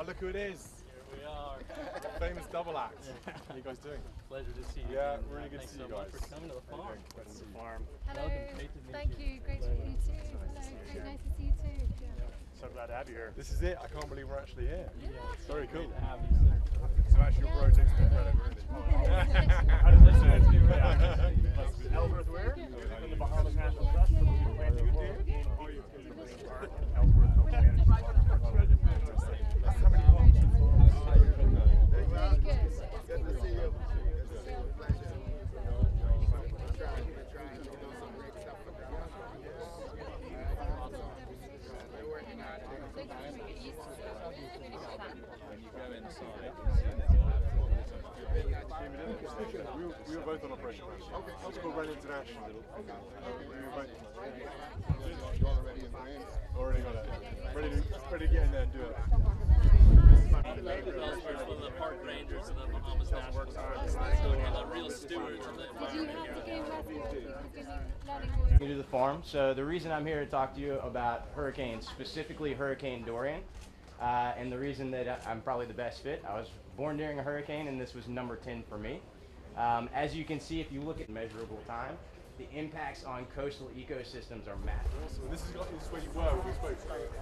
look who it is. Here we are. Famous double act. How are you guys doing? Pleasure to see you. Yeah, really good to see you guys. Thanks so much for coming to the farm. Great to see you. Hello. Welcome. Great to meet Thank you. Great to meet you too. Hello. Very nice to see you too. So glad to have you here. This is it. I can't believe we're actually here. Yeah, It's very cool. great to have you, sir. So actually your bro takes the credit, really. How does this sound? Ellsworth where? From the Bahamas National Trust. So we plan to do Ellsworth helps manage the park. How many parks? Very good. Good to see you. We were both on Operation Mansion. It's called Ren International. We were both. You already in the ring? Already got it. Ready to get in there and do it. Ellsworth's one of the park rangers of the Bahamas National Park. The real stewards of the Did you environment have here. to gain lessons? You've been learning all New to the farm, so the reason I'm here to talk to you about hurricanes, specifically Hurricane Dorian, and the reason that I'm probably the best fit. I was born during a hurricane, and this was number 10 for me. As you can see, if you look at measurable time, the impacts on coastal ecosystems are massive. So this is where you were when we spoke.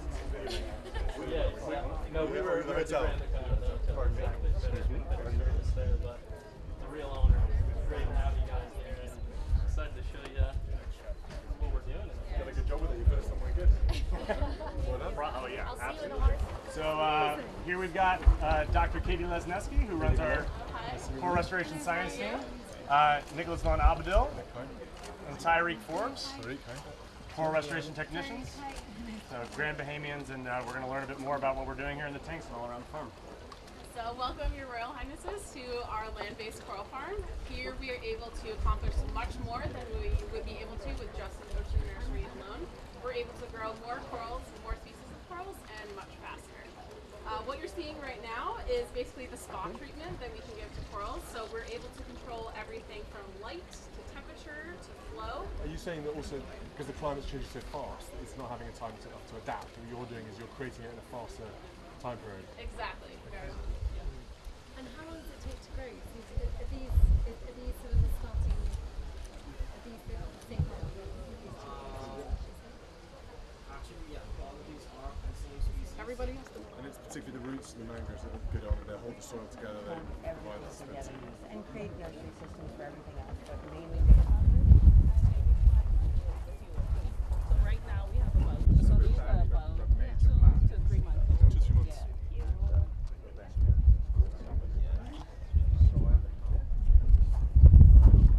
Yeah, no, we were in the hotel. Exactly. Better service there, but the real owner. It's great to have you guys there, and excited to show you what we're doing. You did a good job with it. You put it somewhere good. Well done. Oh yeah, absolutely. So here we've got Dr. Katie Lesneski, who runs our Coral Restoration Science team. Nicholas von Abadil and Tyreek Forbes, Coral Restoration Technicians. So Grand Bahamians, and we're going to learn a bit more about what we're doing here in the tanks and all around the farm. So welcome, Your Royal Highnesses, to our land-based coral farm. Here we are able to accomplish much more than we would be able to with just an ocean nursery alone. We're able to grow more corals, more species of corals, and much faster. What you're seeing right now is basically the spa treatment that we can give to corals. So we're able to control everything from light to temperature to flow. Are you saying that also because the climate's changing so fast, it's not having a time to adapt? What you're doing is you're creating it in a faster time period. Exactly. And how long does it take to grow? Are these sort of the starting? Are these the same kind of Everybody has to. And it's particularly the roots and the mangroves that are good on it. They hold the soil together. They provide the stability. And create nursery systems for everything else, but mainly So right now we have about, so these are about 2 to 3 months old. 2 to 3 months.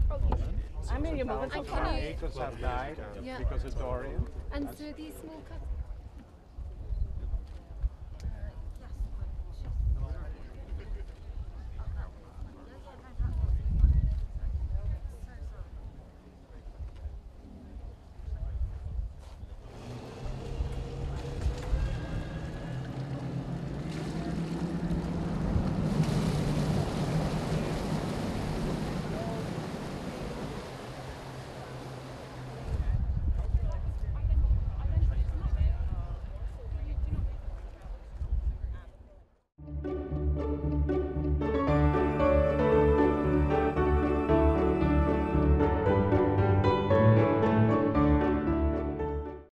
I mean, you're moving so And fast. can you? Acres have died Yeah. because of Dorian. And so these small